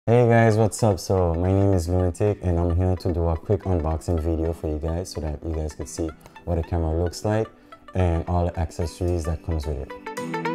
Hey guys, what's up? So my name is Lunatic and I'm here to do a quick unboxing video for you guys so that you guys can see what the camera looks like and all the accessories that comes with it.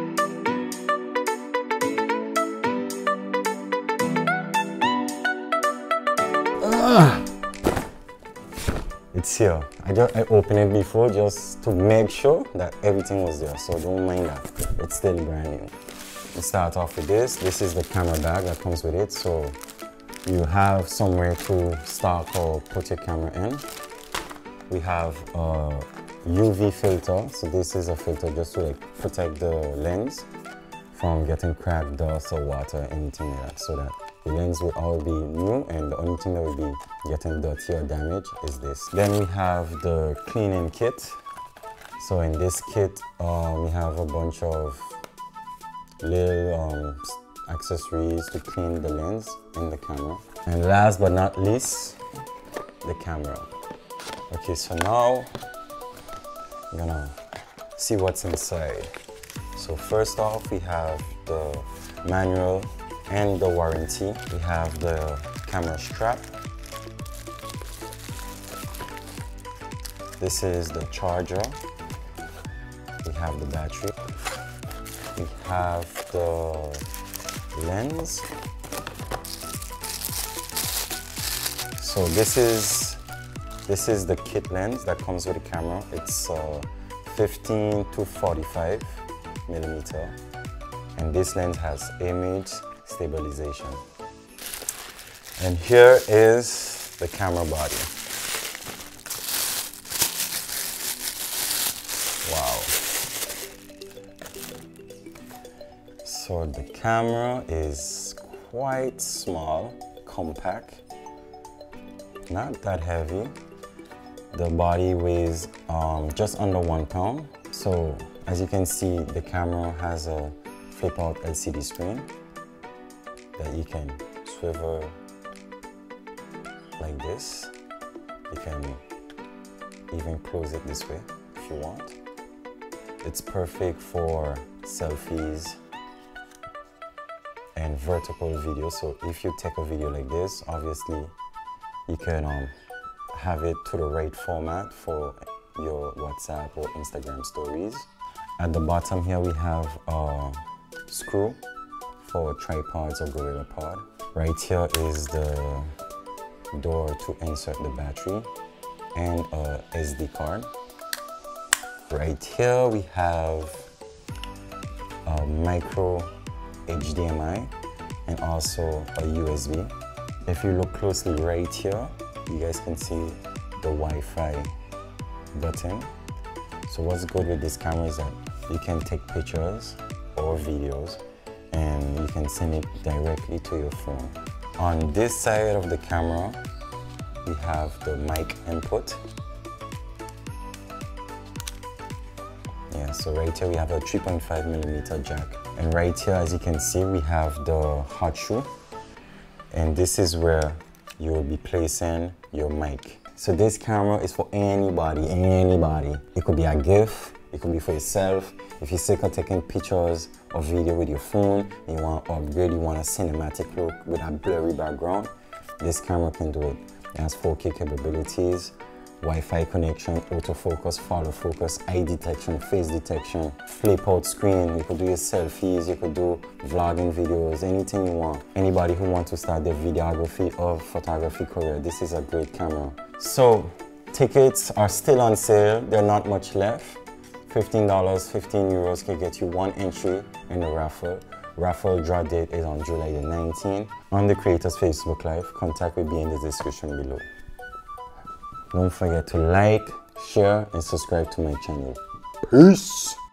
It's here. I opened it before just to make sure that everything was there, so don't mind that. It's still brand new. Let's start off with this. This is the camera bag that comes with it, so you have somewhere to stock or put your camera in. We have a UV filter, so this is a filter just to protect the lens from getting cracked, dust or water, anything like that, so that the lens will all be new and the only thing that will be getting dirty or damaged is this. Then we have the cleaning kit. So in this kit, we have a bunch of little accessories to clean the lens and the camera. And last but not least, the camera. Okay, so now I'm gonna see what's inside. So first off, we have the manual and the warranty. We have the camera strap. This is the charger. We have the battery. We have the lens. So this is the kit lens that comes with the camera. It's 15 to 45 millimeter, and this lens has image stabilization. And here is the camera body. Wow. So the camera is quite small, compact, not that heavy. The body weighs just under 1 pound. So as you can see, the camera has a flip out LCD screen that you can swivel like this. You can even close it this way if you want. It's perfect for selfies and vertical video. So if you take a video like this, obviously you can have it to the right format for your WhatsApp or Instagram stories. At the bottom here we have a screw for tripods or gorilla pod. Right here is the door to insert the battery and a SD card. Right here we have a micro HDMI and also a USB. If you look closely right here, you guys can see the Wi-Fi button. So what's good with this camera is that you can take pictures or videos and you can send it directly to your phone. On this side of the camera, we have the mic input. Yeah, so right here we have a 3.5 millimeter jack. And right here, as you can see, we have the hot shoe. And this is where you will be placing your mic. So this camera is for anybody, anybody. It could be a gift, it could be for yourself. If you're sick of taking pictures or video with your phone, and you want to upgrade, you want a cinematic look with a blurry background, this camera can do it. It has 4K capabilities, Wi-Fi connection, autofocus, follow focus, eye detection, face detection, flip out screen. You could do your selfies, you could do vlogging videos, anything you want. Anybody who wants to start their videography or photography career, this is a great camera. So tickets are still on sale. They're not much left. $15, 15 euros can get you 1 entry in the raffle. Raffle draw date is on July the 19th. On the Creators Facebook Live, contact will be in the description below. Don't forget to like, share, and subscribe to my channel. Peace!